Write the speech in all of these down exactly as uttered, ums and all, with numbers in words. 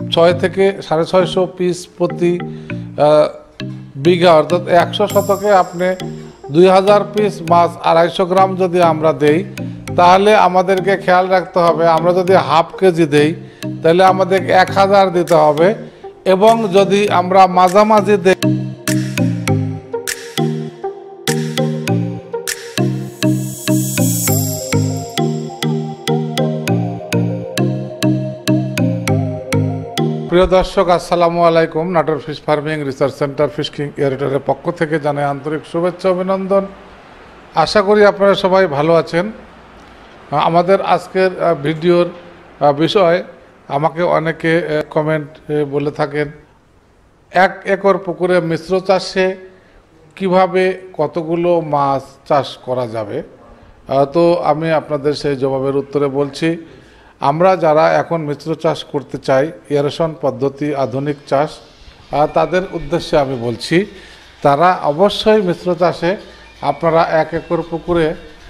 ছয় থেকে সাড়ে ছয়শো পিস প্রতি বিঘা, অর্থাৎ একশো শতকে আপনি দুই হাজার পিস মাছ আড়াইশো গ্রাম যদি আমরা দেই, তাহলে আমাদেরকে খেয়াল রাখতে হবে আমরা যদি হাফ কেজি দেই তাহলে আমাদের এক হাজার দিতে হবে, এবং যদি আমরা মাঝামাঝি দেই প্রিয় দর্শক, আসসালামু আলাইকুম। Natore fish farming research centre fish king এরিটরের পক্ষ থেকে জানাই আন্তরিক শুভেচ্ছা অভিনন্দন। আশা করি আপনারা সবাই ভালো আছেন। আমাদের আজকের ভিডিওর বিষয়, আমাকে অনেকে কমেন্ট বলে থাকেন এক একর পুকুরে মিশ্র চাষে কিভাবে কতগুলো মাছ চাষ করা যাবে। তো আমি আপনাদের সেই জবাবের উত্তরে বলছি, আমরা যারা এখন মিশ্র চাষ করতে চাই, এরেশন পদ্ধতি আধুনিক চাষ, তাদের উদ্দেশ্যে আমি বলছি তারা অবশ্যই মিশ্র চাষে আপনারা এক একর পুকুরে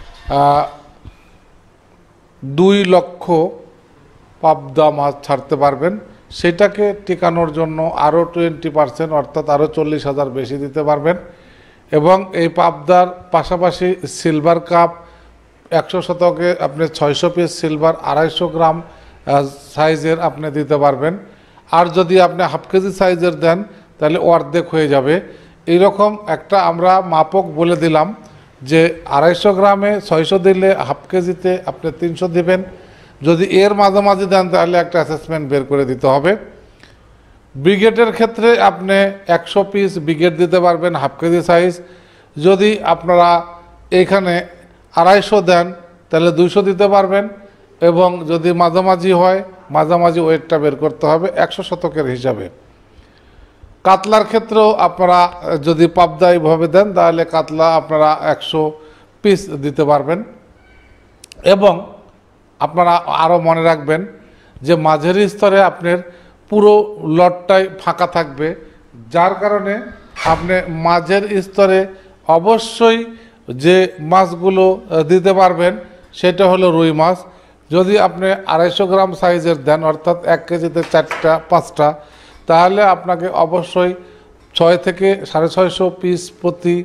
দুই লক্ষ পাবদা মাছ ছাড়তে পারবেন। সেটাকে টিকানোর জন্য আরও টোয়েন্টি পার্সেন্ট অর্থাৎ আরও চল্লিশ হাজার বেশি দিতে পারবেন, এবং এই পাবদার পাশাপাশি সিলভার কাপ একশো শতকে আপনি ছয়শো পিস সিলভার আড়াইশো গ্রাম সাইজের আপনি দিতে পারবেন। আর যদি আপনি হাফ কেজি সাইজের দেন তাহলে অর্ধেক হয়ে যাবে। এইরকম একটা আমরা মাপক বলে দিলাম যে আড়াইশো গ্রামে ছয়শো দিলে হাফ কেজিতে আপনি তিনশো দিবেন। যদি এর মাঝামাঝি দেন তাহলে একটা অ্যাসেসমেন্ট বের করে দিতে হবে। ব্রিগেডের ক্ষেত্রে আপনি একশো পিস ব্রিগেড দিতে পারবেন হাফ কেজি সাইজ। যদি আপনারা এখানে আড়াইশো দেন তাহলে দুইশো দিতে পারবেন, এবং যদি মাঝামাঝি হয় মাঝামাঝি ওয়েটটা বের করতে হবে একশো শতকের হিসাবে। কাতলার ক্ষেত্রেও আপনারা যদি পাবদা এইভাবে দেন তাহলে কাতলা আপনারা একশো পিস দিতে পারবেন। এবং আপনারা আরও মনে রাখবেন যে মাঝের স্তরে আপনার পুরো লটটাই ফাঁকা থাকবে, যার কারণে আপনি মাঝের স্তরে অবশ্যই যে মাছগুলো দিতে পারবেন সেটা হলো রুই মাছ। যদি আপনি আড়াইশো গ্রাম সাইজের দেন অর্থাৎ এক কেজিতে চারটা পাঁচটা, তাহলে আপনাকে অবশ্যই ছয় থেকে সাড়ে ছয়শো পিস প্রতি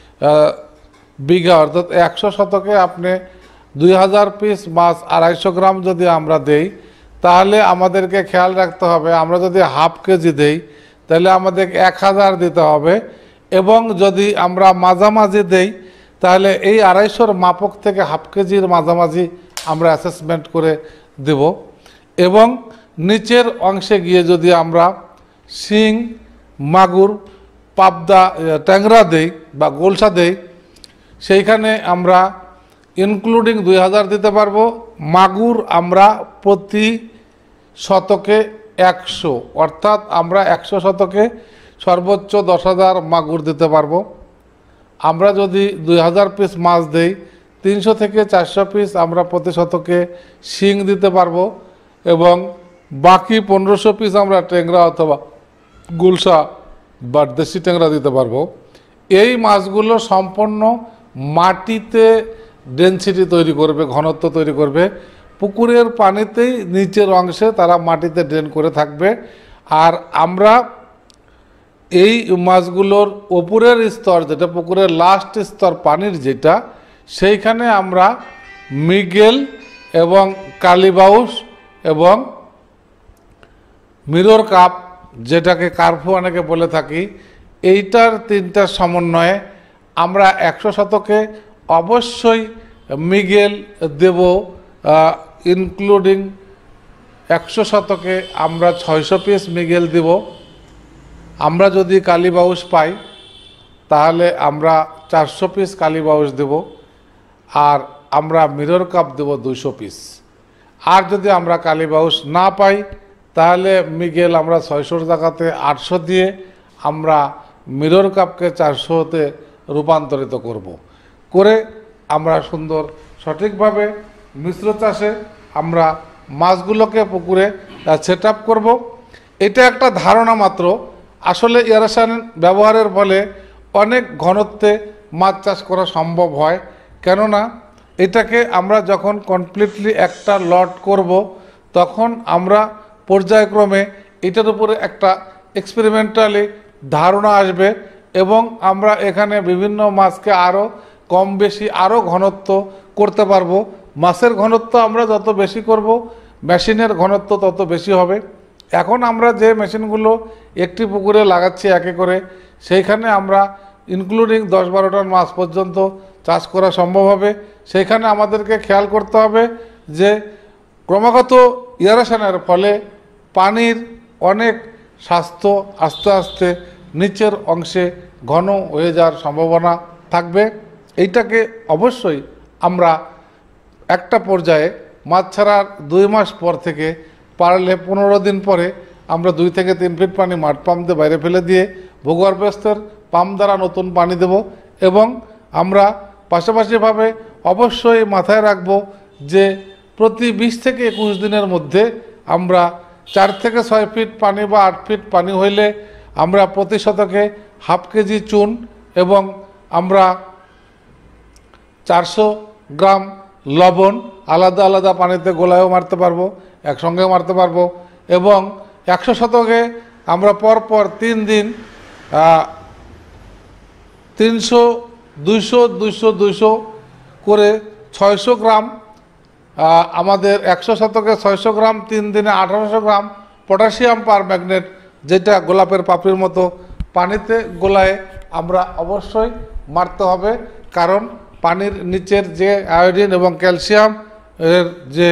বিঘা অর্থাৎ একশো শতকে আপনি দুই হাজার পিস মাছ আড়াইশো গ্রাম যদি আমরা দেই, তাহলে আমাদেরকে খেয়াল রাখতে হবে আমরা যদি হাফ কেজি দেই তাহলে আমাদের এক হাজার দিতে হবে, এবং যদি আমরা মাঝামাঝি দেই তাহলে এই আড়াইশোর মাপক থেকে হাফ কেজির মাঝামাঝি আমরা অ্যাসেসমেন্ট করে দেব। এবং নিচের অংশে গিয়ে যদি আমরা শিং, মাগুর, পাবদা, ট্যাংরা দেই বা গোলসা দেই, সেইখানে আমরা ইনক্লুডিং দুই হাজার দিতে পারবো। মাগুর আমরা প্রতি শতকে একশো, অর্থাৎ আমরা একশো শতকে সর্বোচ্চ দশ হাজার মাগুর দিতে পারবো। আমরা যদি দুই হাজার পিস মাছ দেই তিনশো থেকে চারশো পিস আমরা প্রতি শতকে শিং দিতে পারবো, এবং বাকি পনেরোশো পিস আমরা ট্যাংরা অথবা গুলশা বা দেশি ট্যাংরা দিতে পারবো। এই মাছগুলো সম্পূর্ণ মাটিতে ডেনসিটি তৈরি করবে, ঘনত্ব তৈরি করবে, পুকুরের পানিতেই নিচের অংশে তারা মাটিতে ড্রেন করে থাকবে। আর আমরা এই মাছগুলোর ওপরের স্তর যেটা পুকুরের লাস্ট স্তর পানির যেটা, সেইখানে আমরা মৃগেল এবং কালীবাউস এবং মিরর কাপ যেটাকে কার্ফু অনেকে বলে থাকি, এইটার তিনটার সমন্বয়ে আমরা একশো শতকে অবশ্যই মৃগেল দেব, ইনক্লুডিং একশো শতকে আমরা ছয়শো পিস মৃগেল দেব। আমরা যদি কালীবাউস পাই তাহলে আমরা চারশো পিস কালীবাউস দেব, আর আমরা মিরর কাপ দেব দুশো পিস। আর যদি আমরা কালীবাউস না পাই তাহলে মৃগেল আমরা ছয়শোর জায়গাতে আটশো দিয়ে আমরা মিরর কাপকে চারশোতে রূপান্তরিত করব। করে আমরা সুন্দর সঠিকভাবে মিশ্র চাষে আমরা মাছগুলোকে পুকুরে সেট আপ করবো। এটা একটা ধারণা মাত্র। আসলে এরেশন ব্যবহারের ফলে অনেক ঘনত্বে মাছ চাষ করা সম্ভব হয়, কেননা এটাকে আমরা যখন কমপ্লিটলি একটা লট করব তখন আমরা পর্যায়ক্রমে এটার উপরে একটা এক্সপেরিমেন্টালি ধারণা আসবে এবং আমরা এখানে বিভিন্ন মাছকে আরও কম বেশি আরও ঘনত্ব করতে পারবো। মাছের ঘনত্ব আমরা যত বেশি করব, মেশিনের ঘনত্ব তত বেশি হবে। এখন আমরা যে মেশিনগুলো একটি পুকুরে লাগাচ্ছি একে করে, সেইখানে আমরা ইনক্লুডিং দশ বারো টন মাছ পর্যন্ত চাষ করা সম্ভব হবে। সেইখানে আমাদেরকে খেয়াল করতে হবে যে ক্রমাগত এয়ারেশনের ফলে পানির অনেক স্বাস্থ্য আস্তে আস্তে নিচের অংশে ঘন হয়ে যাওয়ার সম্ভাবনা থাকবে। এইটাকে অবশ্যই আমরা একটা পর্যায়ে মাছ ছাড়ার দুই মাস পর থেকে পারলে পনেরো দিন পরে আমরা দুই থেকে তিন ফিট পানি মাঠ পাম্প দিয়ে বাইরে ফেলে দিয়ে ভূগর্ভস্থের পাম্প দ্বারা নতুন পানি দেব। এবং আমরা পাশাপাশিভাবে অবশ্যই মাথায় রাখব যে প্রতি বিশ থেকে একুশ দিনের মধ্যে আমরা চার থেকে ছয় ফিট পানি বা আট ফিট পানি হইলে আমরা প্রতি শতকে হাফ কেজি চুন এবং আমরা চারশো গ্রাম লবণ আলাদা আলাদা পানিতে গোলায়ও মারতে পারবো, একসঙ্গেও মারতে পারবো। এবং একশো শতকে আমরা পরপর তিন দিন তিনশো দুইশো দুইশো দুইশো করে ছয়শো গ্রাম আমাদের একশো শতকে ছয়শো গ্রাম তিন দিনে আঠারোশো গ্রাম পটাশিয়াম পার ম্যাগনেট, যেটা গোলাপের পাপড়ির মতো পানিতে গোলায় আমরা অবশ্যই মারতে হবে। কারণ পানির নিচের যে আয়োডিন এবং ক্যালসিয়াম এর যে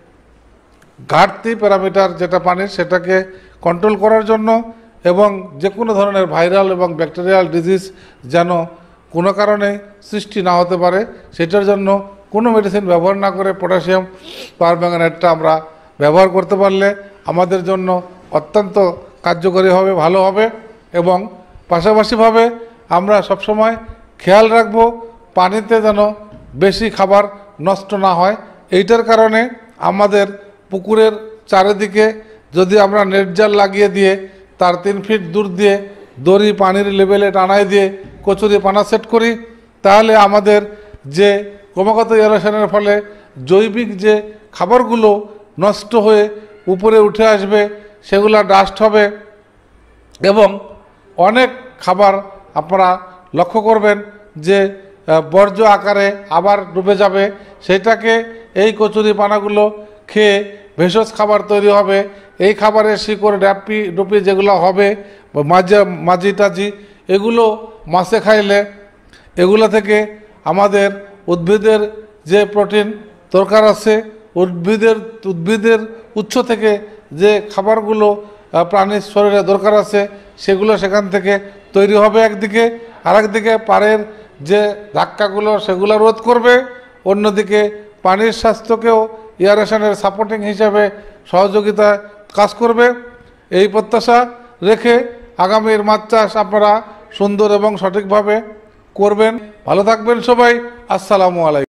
ঘাটতি প্যারামিটার যেটা পানির, সেটাকে কন্ট্রোল করার জন্য এবং যে কোনো ধরনের ভাইরাল এবং ব্যাকটেরিয়াল ডিজিজ যেন কোনো কারণে সৃষ্টি না হতে পারে, সেটার জন্য কোনো মেডিসিন ব্যবহার না করে পটাশিয়াম পার ম্যাগনেটটা আমরা ব্যবহার করতে পারলে আমাদের জন্য অত্যন্ত কার্যকরী হবে, ভালো হবে। এবং পাশাপাশিভাবে আমরা সবসময় খেয়াল রাখবো পানিতে যেন বেশি খাবার নষ্ট না হয়। এইটার কারণে আমাদের পুকুরের চারিদিকে যদি আমরা নেট জাল লাগিয়ে দিয়ে তার তিন ফিট দূর দিয়ে দড়ি পানির লেভেলে টানায় দিয়ে কচুরি পানা সেট করি, তাহলে আমাদের যে ক্রমাগত এয়ারেশনের ফলে জৈবিক যে খাবারগুলো নষ্ট হয়ে উপরে উঠে আসবে সেগুলো ডাস্ট হবে এবং অনেক খাবার আপনারা লক্ষ্য করবেন যে বর্জ্য আকারে আবার ডুবে যাবে। সেটাকে এই কচুরি পানাগুলো খেয়ে ভেষজ খাবার তৈরি হবে। এই খাবারের শিকড় ডাপি ডুপি যেগুলো হবে, মাঝে মাঝি টাজি, এগুলো মাছে খাইলে এগুলো থেকে আমাদের উদ্ভিদের যে প্রোটিন দরকার আছে, উদ্ভিদের উদ্ভিদের উৎস থেকে যে খাবারগুলো প্রাণীর শরীরে দরকার আছে, সেগুলো সেখান থেকে তৈরি হবে একদিকে, আরেকদিকে পাড়ের যে ধাক্কাগুলো সেগুলো রোধ করবে, অন্যদিকে পানির স্বাস্থ্যকেও এয়ারেশনের সাপোর্টিং হিসাবে সহযোগিতা কাজ করবে। এই প্রত্যাশা রেখে আগামীর মাছ চাষ আপনারা সুন্দর এবং সঠিকভাবে করবেন। ভালো থাকবেন সবাই। আসসালামু আলাইকুম।